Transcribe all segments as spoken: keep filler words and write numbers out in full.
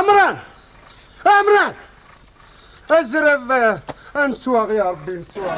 عمران عمران ازرب انسواغ يا ربي انسواغ.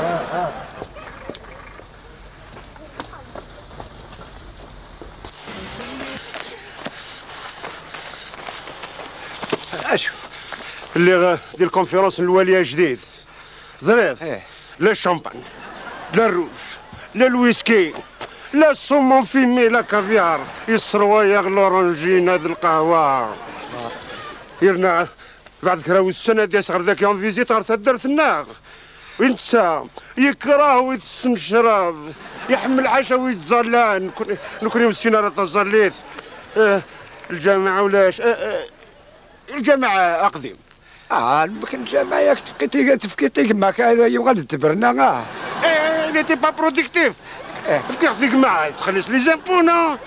اشو اللي ديال الكونفيرونس الواليه جديد زريف. ايه لا الشامبان لا الروج لا الويسكي لا السومون فيمي لا كافيار يسروايا لورانجين هاد القهوه يرنا بعد كراوي السنه ديال صغر ذاك يوم فيزيت غير تدرت الناغ وينسى يكره ويتسن الشراب يحمل العشاء ويتزلان نكون يمسينا راه تزليت. اه الجامعه ولاش اه اه الجامعه اقدم. اه يمكن الجامعه ياك تفكيتي تفكيتي كما كان يبغى تبرنا اه ايه نيتي با بروديكتيف. ايه فكر فيك معايا تخلص لي زامبو نو.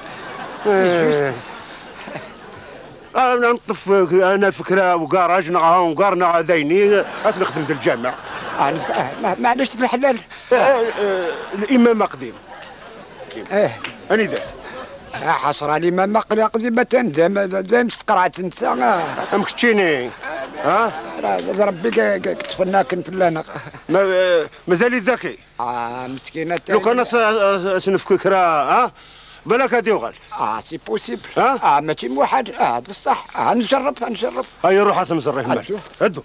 انا نطف انا فكره وكراج نغا ونقارنا ذيني نخدم في الجامع. اه معليش الحلال. الامام قديم. ايه اني ذاك حصر علي ما مقرا قديمة دام دام استقرعت انت ام كتشيني ها راه ربي كتفناك نفلانا ما مازال ذكي. اه مسكينه لو كان سنفكك راه ها بالك هادي وغال. اه سي بوسيبل. ها اه ماشي موحد اه هذا الصح. اه نجرب نجرب. هيا روح تمزريه مال هدو.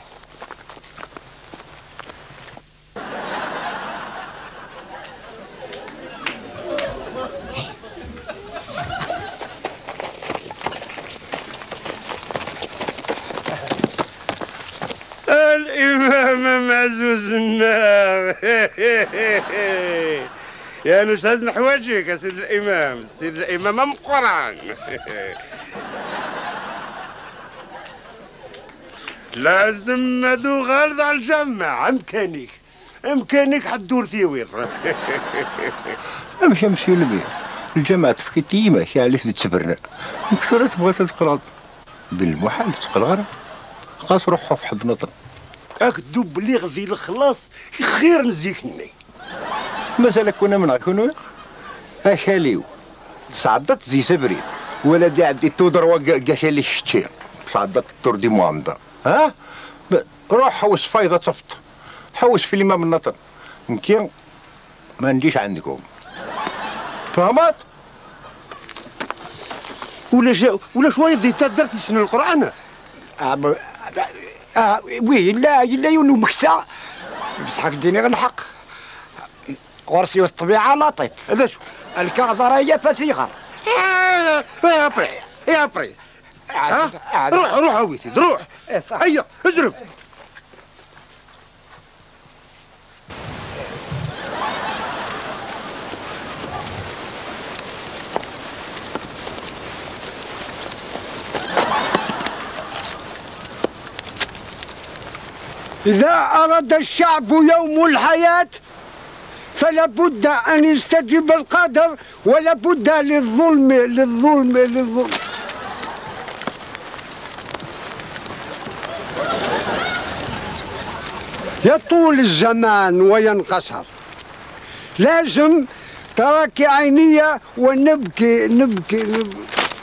الإمام معزوز النار. يا نشهد نحواجك يا سيد الإمام. سيد الإمام أم قران. لازم ندو غالد على الجامع. امكانيك امكانيك حدور ثيويض. امشي امشي البيت الجامعة تفكيتي ماشي علاش تتبرنا مكسورة تبغى تقرا بالمحال تقرا خاص روحها في حض نطن. راك دوب بلي غادي الخلاص خير نزيكني. مازال كنا من كونو اشاليو صعدت زي سبريد ولا دي عندي تودر وقاشالي الشتير صعدت التور دي مواندا. ها روح حوس فايضة صفت حوس في الإمام النطن يمكن ما نجيش عندكم فهمت؟ ولا جا ولا شويه بديت درت في سن القران. اه اه وي لا لا يونو مكسا بصح ديني غنحق غرسي الطبيعه لطيف. هذا شو الكغزره هي فسيخه. يا بري يا بري ها روح روح هويتي روح. هيا ازرب. إذا أراد الشعب يوم الحياة فلا بد أن يستجيب القدر ولا بد للظلم للظلم للظلم. يطول الزمان وينقصر لازم تراكي عينية ونبكي نبكي, نبكي.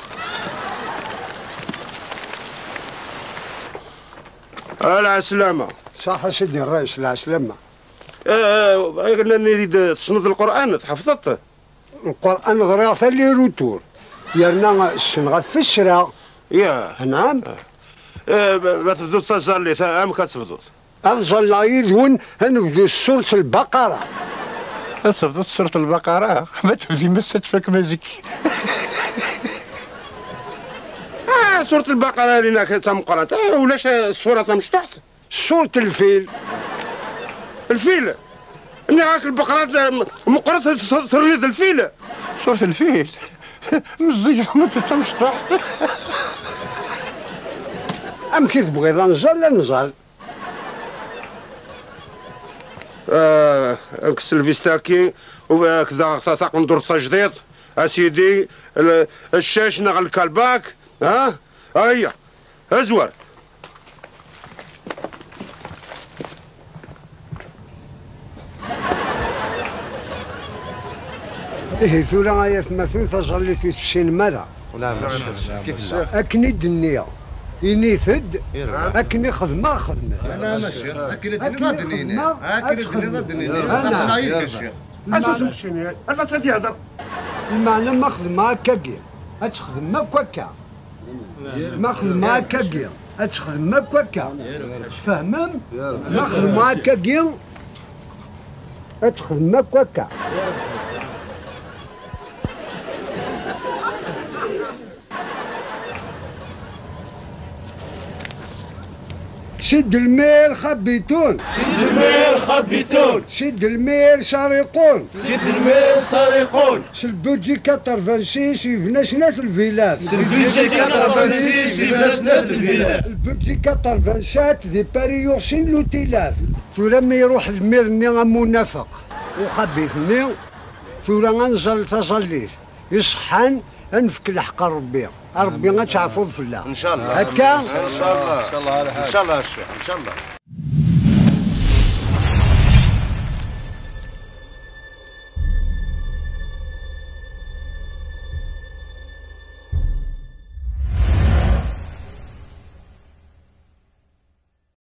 العسلامة. صح سيدي الرئيس العسلامة. قلنا نريد تصنف القرآن تحفظت القرآن غريضة لي روتور يرنا السنغة في السرا. يا نعم. ما تبدو تزالي ام كتبدو أفضل يدون نبدو سورة البقرة. تبدو سورة البقرة ما تبدي مسة فك مزكي. آه سورة البقرة اللي تم قرأت ولاش السورة مش تحت سورة الفيل. الفيل اني هاك البقرة مقرأة تريد الفيل. سورة الفيل مزيج ما تتمش تحت. أم كي تبغي نزال لا نزال. آه نكسل الفيستاكي وكذا ثاق ندور التجديد اسيدي الشاش نغل الكالباك. ها هيا ازور. إيه ثورة آية مثل تظل في تسين مرة. لا كيف لا أكني الدنيا إني ثد أكني خدمة خدمة انا ماشي اكل الدنيا غادنيني خدمة، اكل أتخدم. الدنيا غادنيني أنا. الصاير الشيخ اسوس مشيني الفساد يهضر المعنى ما خدمة هكاكيا أتخدم هكاكا ما خدمة هكاكيا أتخدم هكاكا تفهمم ما خدمة هكاكيا أتخدم هكاكا شد الميل خبيتون سد الميل خبيتون شد الميل سارقون سد الميل سارقون سلبوجي كاترفانسيس يبنى سنات الفيلات سلبوجي كاترفانسيس يبنى سنات الفيلات البوجي كاترفانسات دي باريوسين لوتيلات ثورا ما يروح الميرني منافق وخبيثني ثورا غنزل تزليت يصحن انفك الحق ربي ربي غتعفو فلا ان شاء الله هكا ان شاء الله ان شاء الله ان شاء الله الشيخ ان شاء الله